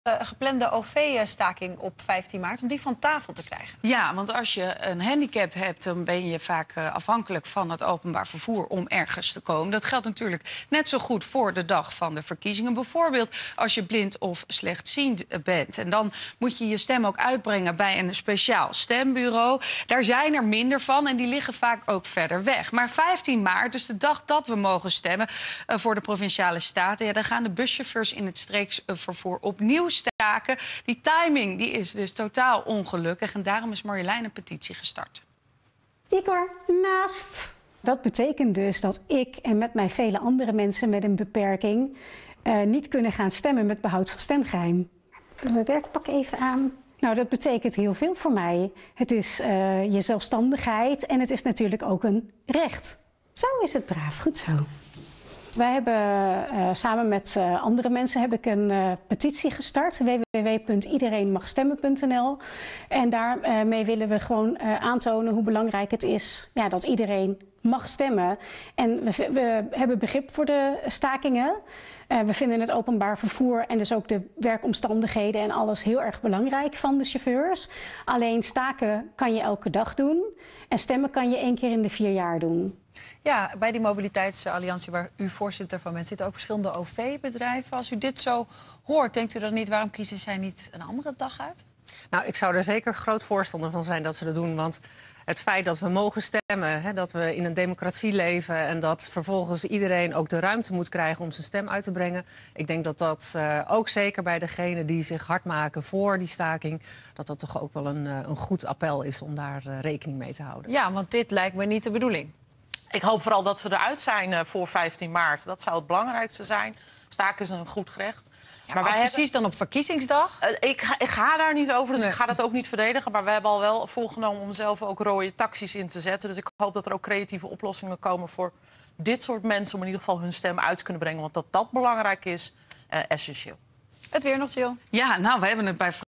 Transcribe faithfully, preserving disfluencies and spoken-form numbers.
Uh, geplande O V-staking op vijftien maart, om die van tafel te krijgen. Ja, want als je een handicap hebt, dan ben je vaak uh, afhankelijk van het openbaar vervoer om ergens te komen. Dat geldt natuurlijk net zo goed voor de dag van de verkiezingen. Bijvoorbeeld als je blind of slechtziend bent. En dan moet je je stem ook uitbrengen bij een speciaal stembureau. Daar zijn er minder van en die liggen vaak ook verder weg. Maar vijftien maart, dus de dag dat we mogen stemmen uh, voor de Provinciale Staten, ja, dan gaan de buschauffeurs in het streeksvervoer opnieuw staken. Die timing die is dus totaal ongelukkig en daarom is Marjolein een petitie gestart. Igor, naast. Dat betekent dus dat ik en met mij vele andere mensen met een beperking uh, niet kunnen gaan stemmen met behoud van stemgeheim. Ik doe mijn werkpak even aan. Nou, dat betekent heel veel voor mij. Het is uh, je zelfstandigheid en het is natuurlijk ook een recht. Zo is het braaf, goed zo. Wij hebben uh, samen met uh, andere mensen heb ik een uh, petitie gestart, w w w punt iedereen mag stemmen punt n l. En daarmee uh, willen we gewoon uh, aantonen hoe belangrijk het is ja, dat iedereen mag stemmen. En we, we hebben begrip voor de stakingen. Uh, we vinden het openbaar vervoer en dus ook de werkomstandigheden en alles heel erg belangrijk van de chauffeurs. Alleen staken kan je elke dag doen en stemmen kan je één keer in de vier jaar doen. Ja, bij die mobiliteitsalliantie waar u voorzitter van bent, zitten ook verschillende O V-bedrijven. Als u dit zo hoort, denkt u dan niet, waarom kiezen zij niet een andere dag uit? Nou, ik zou er zeker groot voorstander van zijn dat ze dat doen. Want het feit dat we mogen stemmen, hè, dat we in een democratie leven en dat vervolgens iedereen ook de ruimte moet krijgen om zijn stem uit te brengen. Ik denk dat dat uh, ook zeker bij degenen die zich hard maken voor die staking, dat dat toch ook wel een, uh, een goed appel is om daar uh, rekening mee te houden. Ja, want dit lijkt me niet de bedoeling. Ik hoop vooral dat ze eruit zijn uh, voor vijftien maart. Dat zou het belangrijkste zijn. Staken is een goed gerecht. Ja, maar maar wij precies hebben... dan op verkiezingsdag? Uh, ik, ga, ik ga daar niet over, dus nee. Ik ga dat ook niet verdedigen. Maar we hebben al wel voorgenomen om zelf ook rode taxis in te zetten. Dus ik hoop dat er ook creatieve oplossingen komen voor dit soort mensen, om in ieder geval hun stem uit te kunnen brengen. Want dat dat belangrijk is, uh, essentieel. Het weer nog, Jill. Ja, nou, we hebben het bij